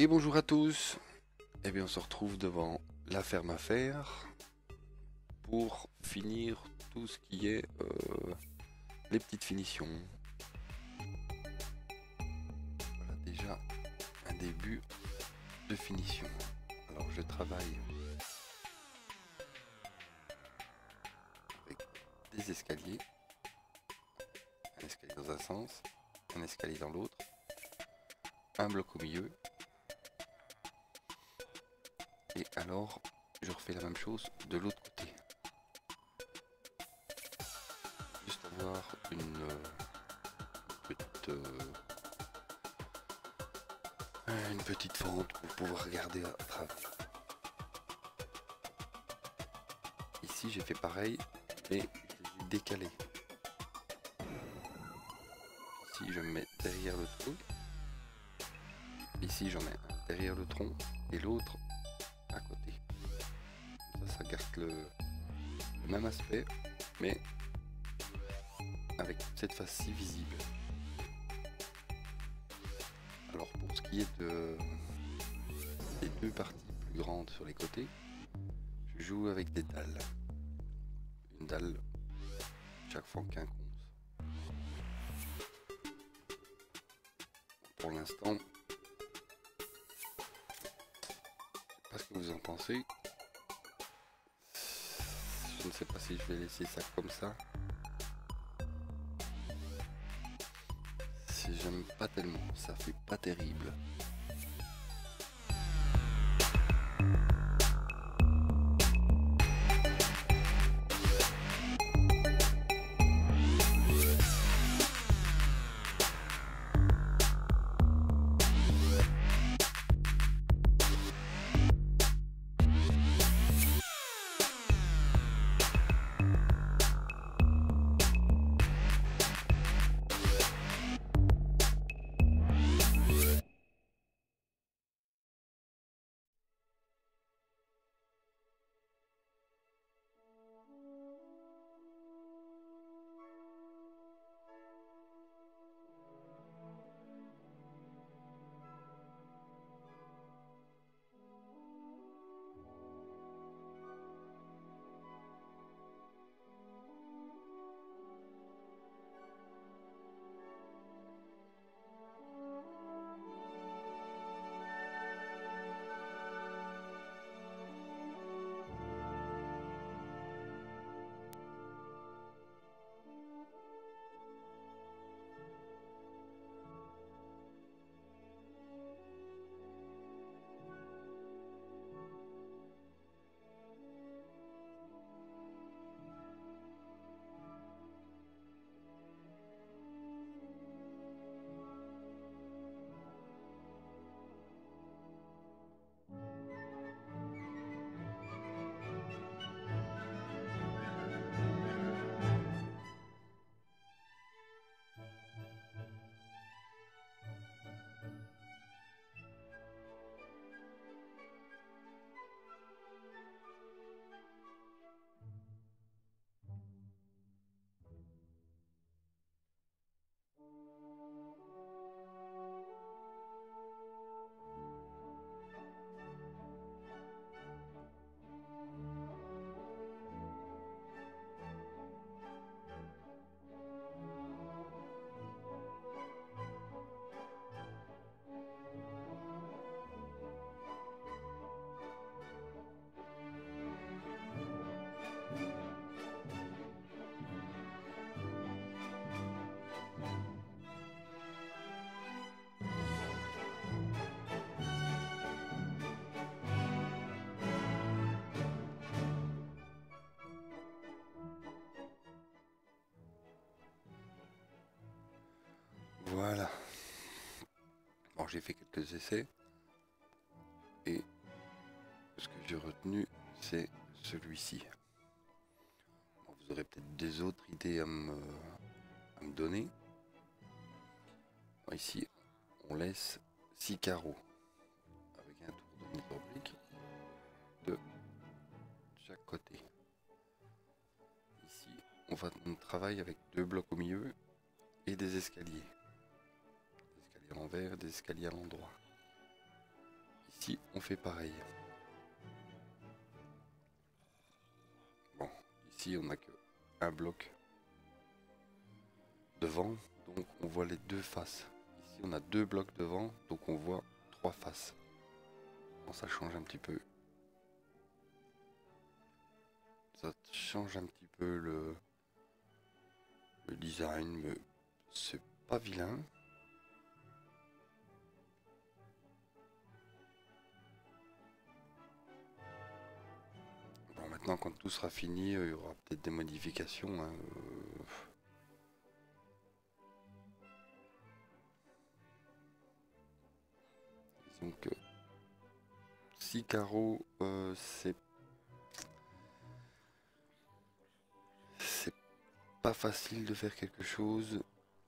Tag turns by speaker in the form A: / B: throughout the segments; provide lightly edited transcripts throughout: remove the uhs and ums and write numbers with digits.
A: bonjour à tous. Eh bien, on se retrouve devant la ferme à faire pour finir tout ce qui est les petites finitions. Voilà déjà un début de finition. Alors, je travaille avec des escaliers. Un escalier dans un sens, un escalier dans l'autre, un bloc au milieu. Et alors, je refais la même chose de l'autre côté. Juste avoir une petite fente pour pouvoir regarder à travers. Ici, j'ai fait pareil, mais je les ai décalés. Ici, je me mets derrière le tronc. Ici, j'en mets un derrière le tronc et l'autre à côté. Ça garde le même aspect, mais avec cette face-ci visible. Alors pour ce qui est des deux parties plus grandes sur les côtés, je joue avec des dalles. Une dalle chaque fois qu'un compte. Pour l'instant, je sais pas ce que vous en pensez. Je ne sais pas si je vais laisser ça comme ça. Si j'aime pas tellement, ça fait pas terrible. Voilà. Bon, j'ai fait quelques essais et ce que j'ai retenu, c'est celui-ci. Bon, vous aurez peut-être des autres idées à me donner. Bon, ici, on laisse 6 carreaux avec un tour de hydraulique de chaque côté. Ici, on travaille avec 2 blocs au milieu et des escaliers. Des escaliers à l'envers, des escaliers à l'endroit. ici on fait pareil. Bon, ici on n'a que un bloc devant, donc on voit les deux faces. Ici on a deux blocs devant, donc on voit trois faces. Bon, ça change un petit peu. Ça change un petit peu le design, mais c'est pas vilain. Bon, maintenant quand tout sera fini, il y aura peut-être des modifications. Hein. Disons que 6 carreaux, c'est pas facile de faire quelque chose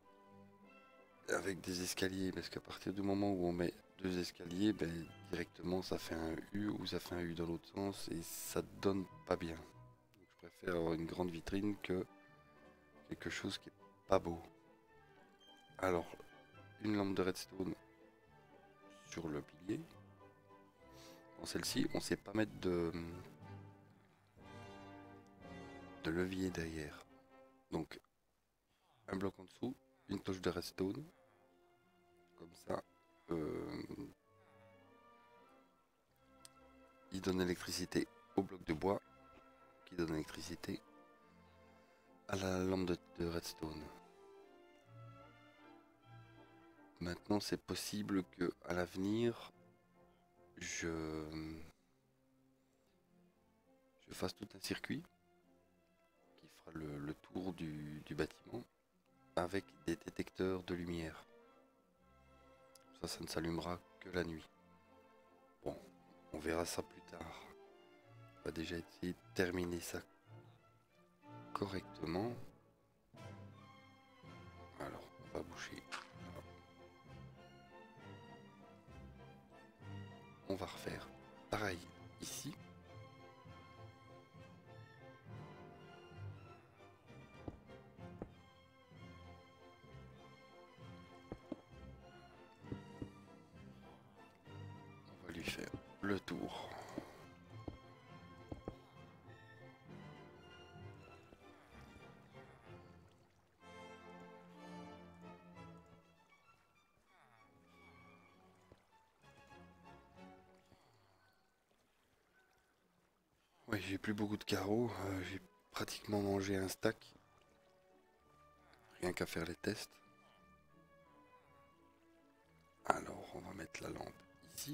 A: avec des escaliers, parce qu'à partir du moment où on met deux escaliers, ben, directement ça fait un U ou ça fait un U dans l'autre sens et ça donne pas bien. Donc, je préfère avoir une grande vitrine que quelque chose qui est pas beau. Alors, une lampe de redstone sur le pilier. Dans celle-ci, on sait pas mettre de levier derrière. Donc, un bloc en dessous, une touche de redstone. Comme ça, il donne l'électricité au bloc de bois, qui donne l'électricité à la lampe de redstone. Maintenant, c'est possible que à l'avenir, je fasse tout un circuit qui fera le tour du bâtiment avec des détecteurs de lumière. Ça ne s'allumera que la nuit. Bon, on verra ça plus tard. On va déjà essayer de terminer ça correctement. Alors, on va boucher. On va refaire pareil ici. On va lui faire le tour. Ouais, j'ai plus beaucoup de carreaux. J'ai pratiquement mangé un stack. Rien qu'à faire les tests. Alors, on va mettre la lampe ici.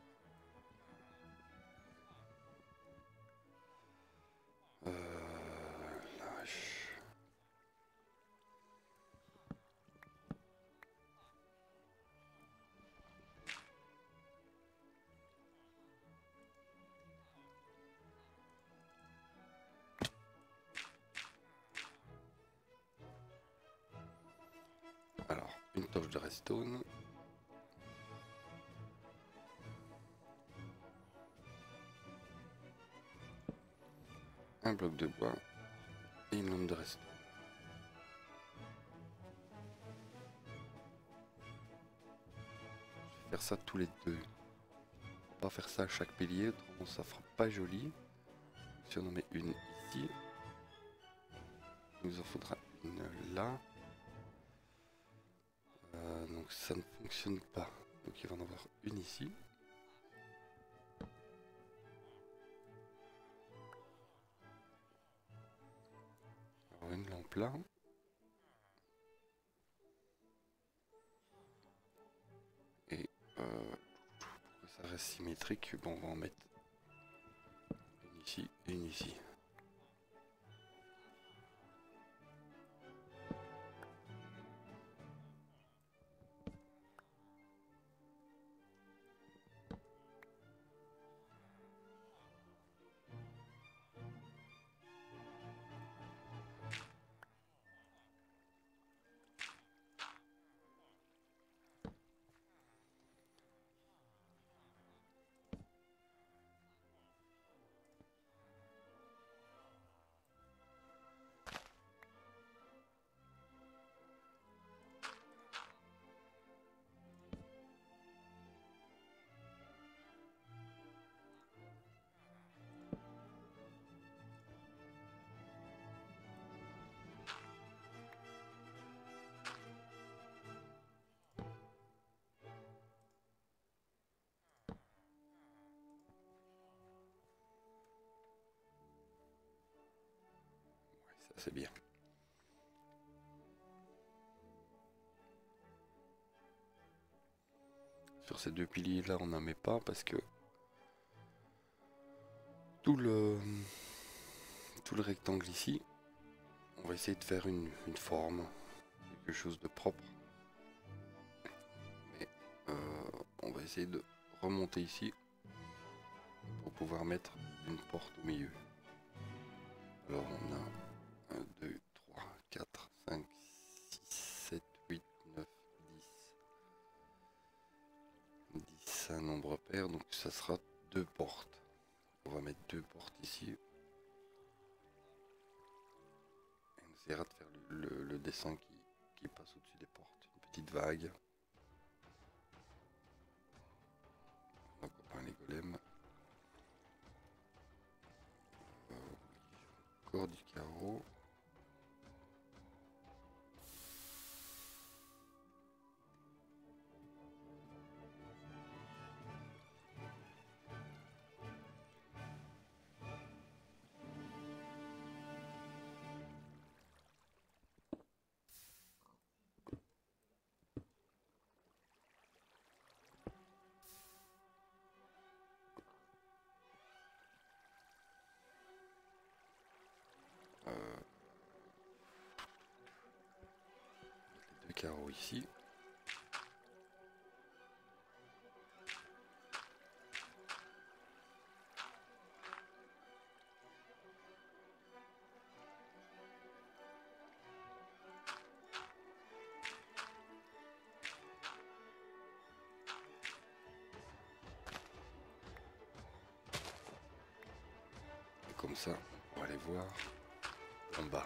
A: Lâche. Alors, une torche de redstone. Un bloc de bois. Et une lampe de redstone. Je vais faire ça tous les deux. On va pas faire ça à chaque pilier, autrement ça fera pas joli. Si on en met une ici, il nous en faudra une là. Donc ça ne fonctionne pas. Donc il va en avoir une ici. Alors une lampe là. Et pour que ça reste symétrique, bon, on va en mettre une ici et une ici. c'est bien. Sur ces deux piliers là on n'en met pas parce que tout le rectangle ici, on va essayer de faire une forme, quelque chose de propre. Mais on va essayer de remonter ici pour pouvoir mettre une porte au milieu. Alors on a 1, 2, 3, 4, 5, 6, 7, 8, 9, 10. 10, un nombre pair, donc ça sera 2 portes. On va mettre 2 portes ici. Et on essaiera de faire le dessin qui passe au-dessus des portes. Une petite vague. Donc on prend les golems. Encore du carreau. Les 2 carreaux ici. Et comme ça, on va aller voir en bas.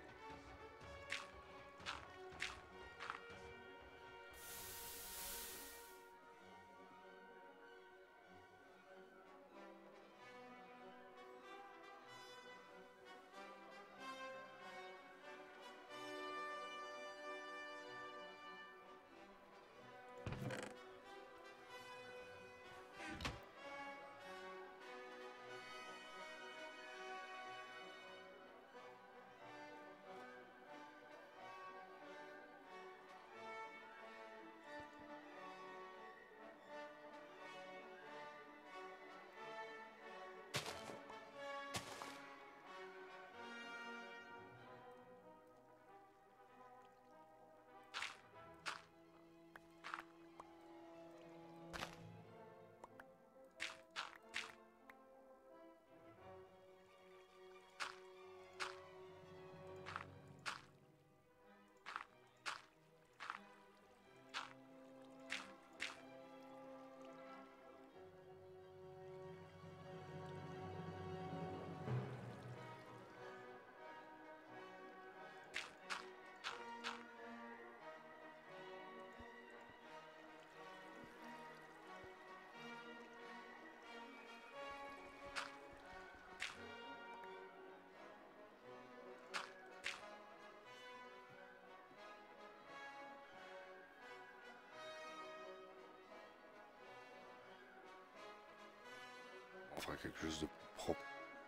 A: On fera quelque chose de plus propre.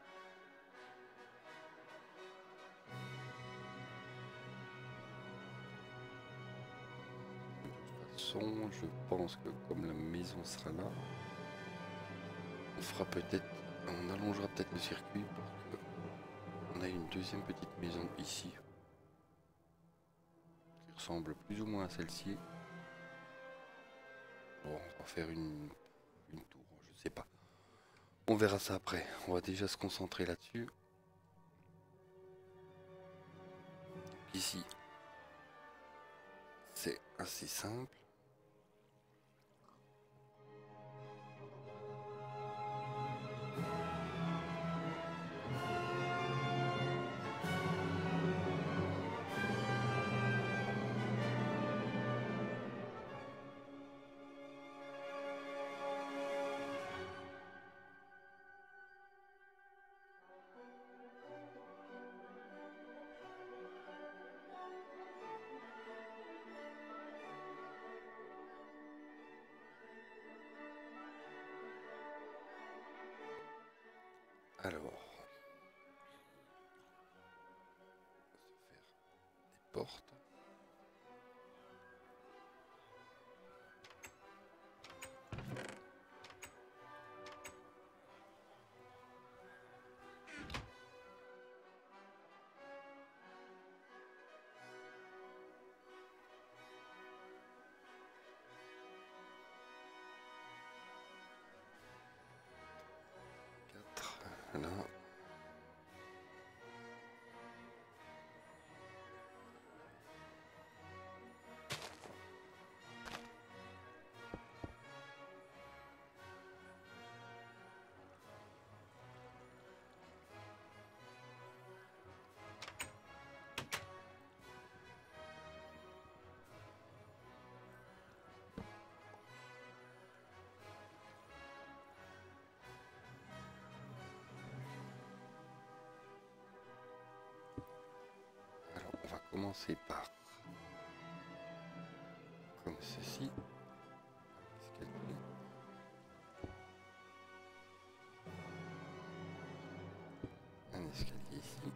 A: De toute façon, je pense que comme la maison sera là, on fera peut-être, on allongera peut-être le circuit pour qu'on ait une deuxième petite maison ici, qui ressemble plus ou moins à celle-ci. Bon, on va faire une tour, je sais pas. On verra ça après. On va déjà se concentrer là-dessus. Ici, c'est assez simple. porte. Là. Alors, on va commencer par comme ceci. Un escalier ici.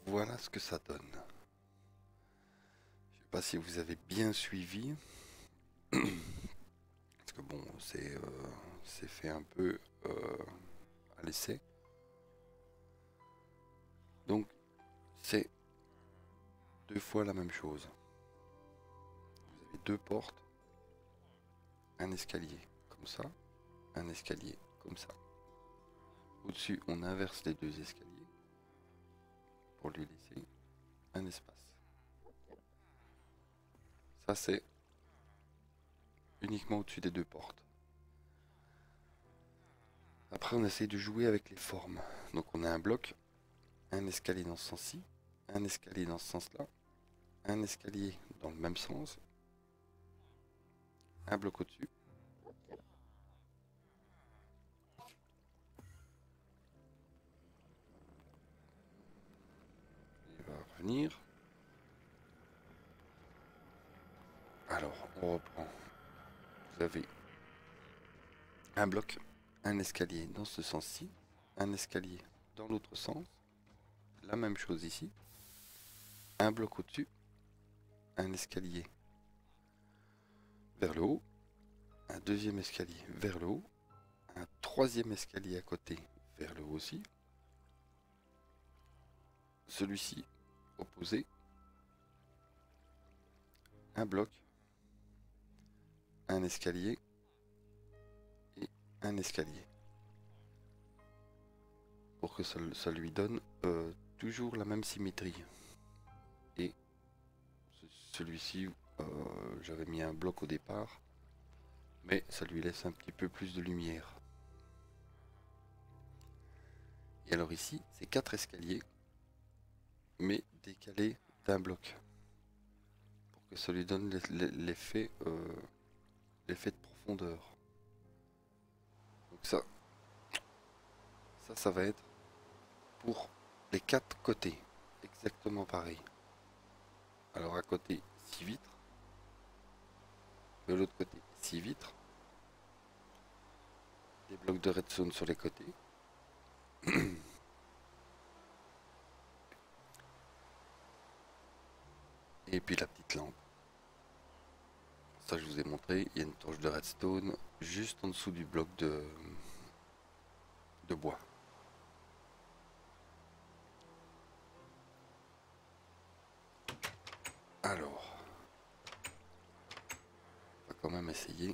A: voilà ce que ça donne. Je sais pas si vous avez bien suivi. Parce que bon, c'est fait un peu à l'essai. Donc, c'est deux fois la même chose. Vous avez deux portes, un escalier comme ça, un escalier comme ça. Au-dessus, on inverse les deux escaliers pour lui laisser un espace. Ça, c'est uniquement au-dessus des deux portes. Après, on essaye de jouer avec les formes. Donc, on a un bloc, un escalier dans ce sens-ci, un escalier dans ce sens-là, un escalier dans le même sens, un bloc au-dessus. Il va revenir. Alors, on reprend. Vous avez un bloc, un escalier dans ce sens-ci, un escalier dans l'autre sens, la même chose ici, un bloc au-dessus, un escalier vers le haut, un deuxième escalier vers le haut, un troisième escalier à côté vers le haut aussi, celui-ci opposé, un bloc, un escalier et un escalier, pour que ça lui donne toujours la même symétrie. Et celui-ci, j'avais mis un bloc au départ, mais ça lui laisse un petit peu plus de lumière. Et alors ici, c'est 4 escaliers, mais décalés d'un bloc, pour que ça lui donne l'effet de profondeur. Donc ça va être pour les 4 côtés, exactement pareil. Alors à côté, 6 vitres, de l'autre côté, 6 vitres, des blocs de redstone sur les côtés. Et puis la petite lampe. Ça, je vous ai montré, il y a une torche de redstone juste en dessous du bloc de bois. Alors, on va quand même essayer.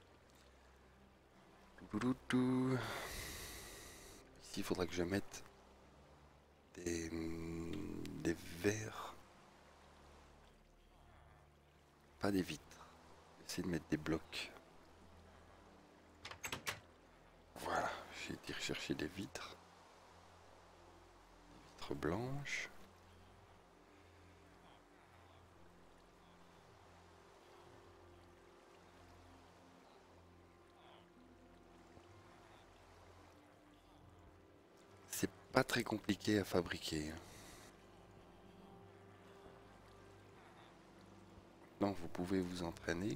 A: Ici, il faudra que je mette des verres, pas des vitres. Essayer de mettre des blocs. Voilà, j'ai été rechercher des vitres. Des vitres blanches. C'est pas très compliqué à fabriquer. Maintenant, vous pouvez vous entraîner.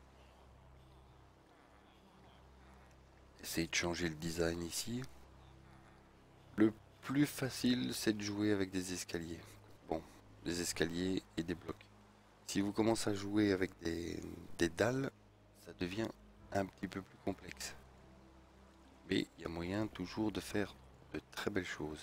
A: Essayez de changer le design ici. Le plus facile, c'est de jouer avec des escaliers. Bon, des escaliers et des blocs. Si vous commencez à jouer avec des dalles, ça devient un petit peu plus complexe. Mais il y a moyen toujours de faire de très belles choses.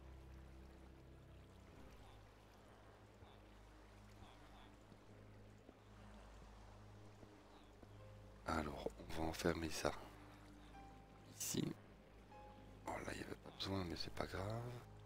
A: Alors, on va enfermer ça ici. Oh là, il n'y avait pas besoin, mais c'est pas grave.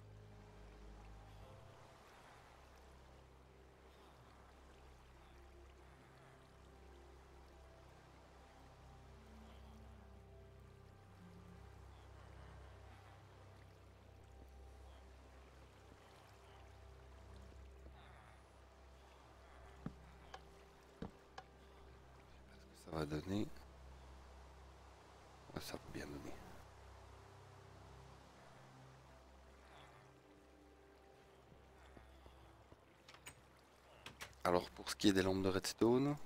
A: Ça va donner. Ouais, ça va bien donner. Alors, pour ce qui est des lampes de redstone,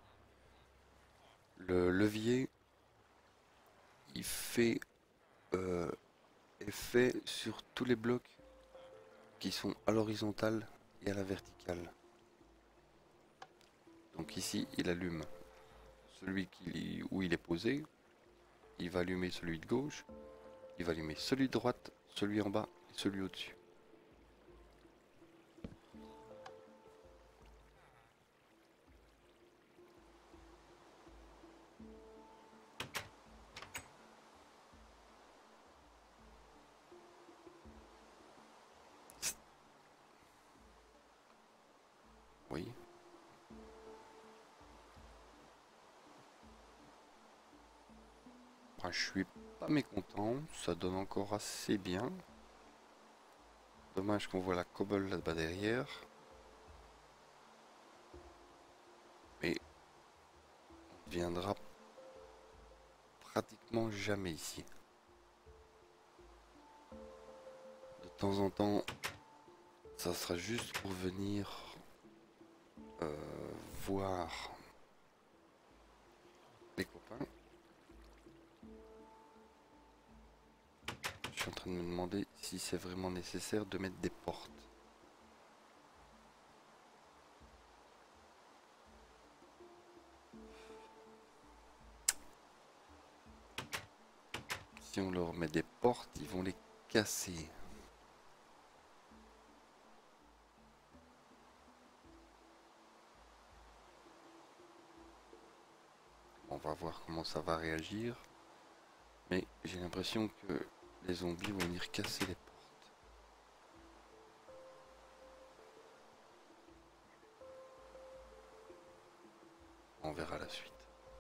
A: le levier, il fait effet sur tous les blocs qui sont à l'horizontale et à la verticale. Donc ici, il allume celui où il est posé, il va allumer celui de gauche, il va allumer celui de droite, celui en bas et celui au-dessus. Oui. Je suis pas mécontent, ça donne encore assez bien. Dommage qu'on voit la cobble là-bas derrière. Mais on ne viendra pratiquement jamais ici. De temps en temps, ça sera juste pour venir voir les copains. Je suis en train de me demander si c'est vraiment nécessaire de mettre des portes. Si on leur met des portes, ils vont les casser. On va voir comment ça va réagir. Mais j'ai l'impression que les zombies vont venir casser les portes. On verra la suite.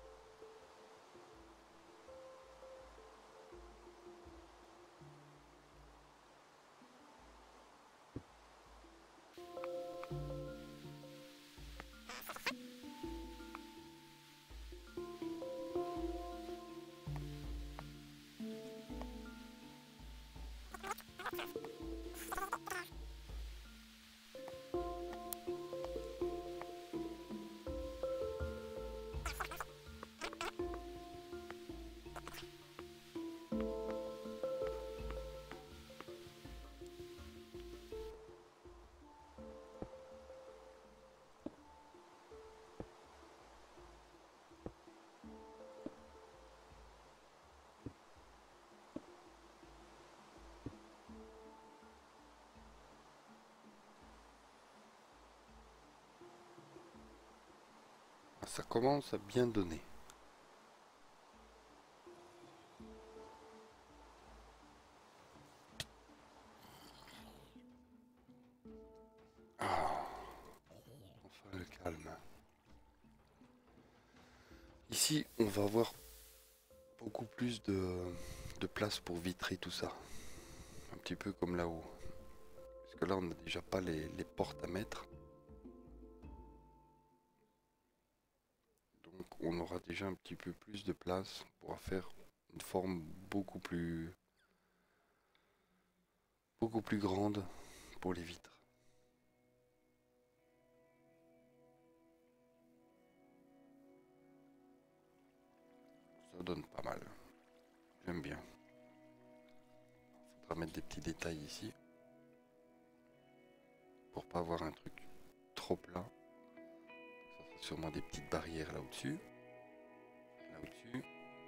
A: Ça commence à bien donner. Ah, enfin le calme. Ici, on va avoir beaucoup plus de place pour vitrer tout ça. Un petit peu comme là-haut. Parce que là, on n'a déjà pas les portes à mettre. Donc, on aura déjà un petit peu plus de place pour faire une forme beaucoup plus grande pour les vitres. Ça donne pas mal. J'aime bien. Faudra mettre des petits détails ici. Pour pas avoir un truc trop plat. Ça sera sûrement des petites barrières là au-dessus. Là au-dessus.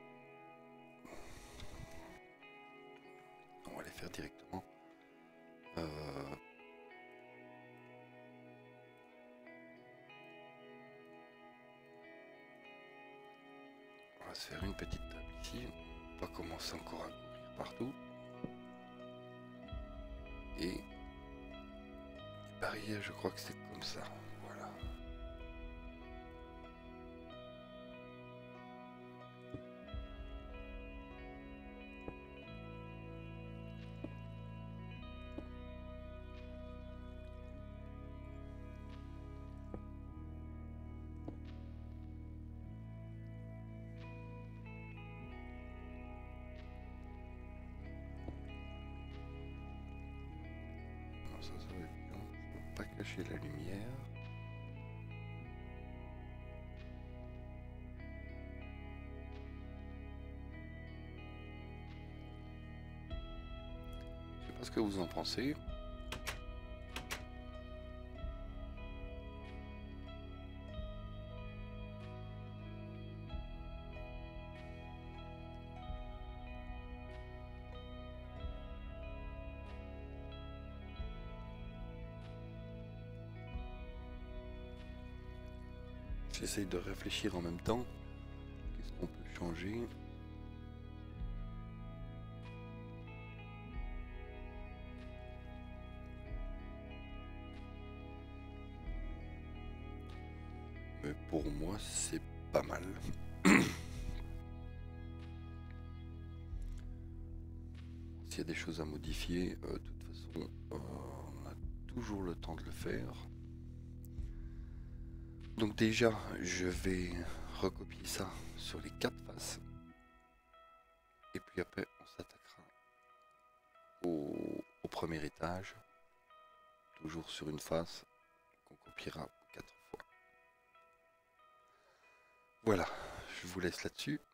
A: On va les faire directement. On va se faire une petite table ici. On va commencer encore à courir partout. Et les barrières, je crois que c'est comme ça. Voilà. Ça va être bien. Faut pas cacher la lumière. Je sais pas ce que vous en pensez. j'essaye de réfléchir en même temps. Qu'est-ce qu'on peut changer? Mais pour moi, c'est pas mal. S'il y a des choses à modifier, de toute façon, on a toujours le temps de le faire. Donc déjà, je vais recopier ça sur les 4 faces. Et puis après, on s'attaquera au premier étage. Toujours sur une face qu'on copiera 4 fois. Voilà, je vous laisse là-dessus.